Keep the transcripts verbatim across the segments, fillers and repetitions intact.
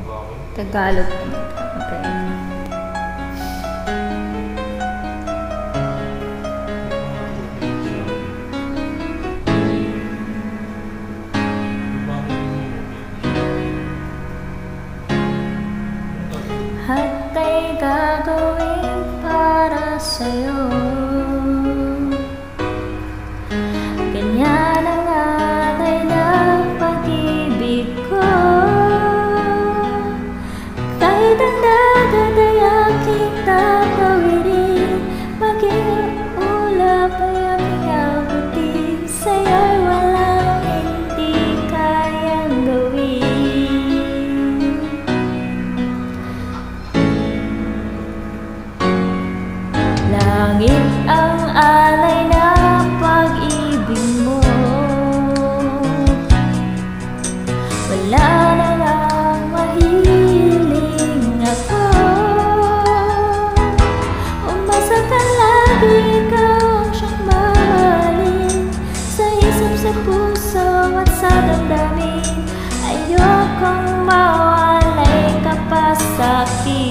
Tagalog. Okay. At ay gagawin para sa'yo. Ganyan ang alay ng pag-ibig ko. Kahit ang dagat ay aking tatawirin, maging ulap ay aking abutin, sa'yo'y walang hindi kayang gawin. Langit ang alay ng pag-ibig mo. Wala na lang mahiling ako. Umasa ka lagi, ikaw ang siyang mamahalin. Sa isip, sa puso at sa damdamin, ayokong mawalay ka pa sa'kin.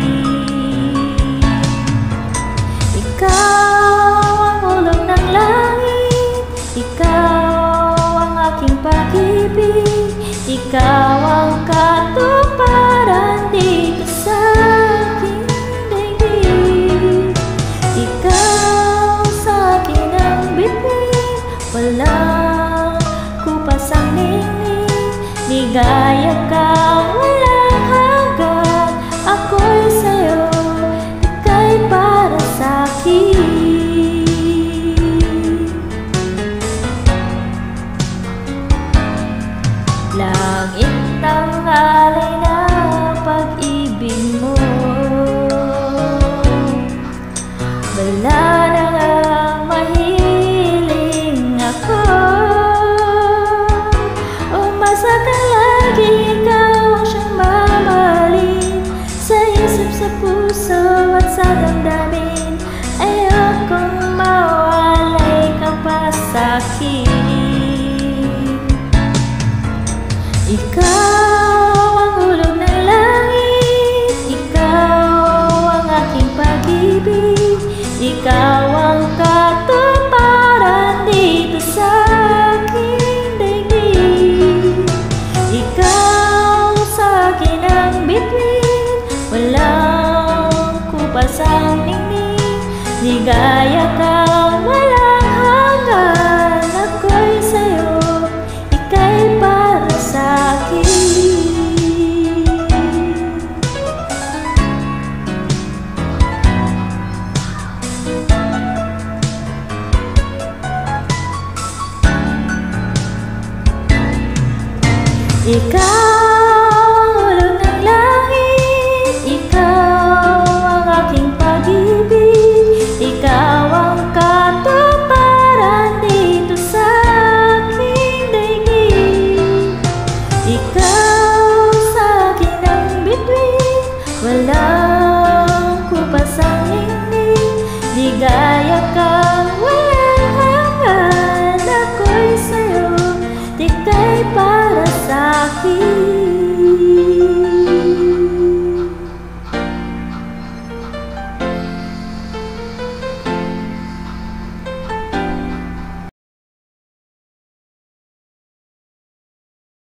Ikaw ang ulog ng langit, ikaw ang aking pag-ibig, ikaw ang katuparan dito sa aking daigdig. Ikaw sa akin ang bituin, walang kupas ang ningning, ligaya kang walang hanggan. Ako'y sa'yo, ika'y para sa'kin. Langit ang alay ng pag-ibig mo. Wala na ngang mahiling ako. Umasa ka lagi, ikaw ang siyang mamahalin. Sa isip, sa puso at sa damdamin, ayokong mawalay ka pa sa'kin. Ikaw ang ulog ng langit, ikaw ang aking pag-ibig, ikaw ang katuparan dito sa aking daigdig. Ikaw sa akin ang bituin, walang kupas ang ningning, ligaya kang walang hanggan. Ako'y sa'yo, ika'y para sa'kin. Ikaw ang ulog ng langit, ikaw ang aking pag-ibig, ikaw ang katuparan dito sa aking daigdig. Ikaw sa akin ang bituin, walang kupas ang ningning, ligaya kang walang hanggan. Ako'y sa'yo, ika'y para sa'kin.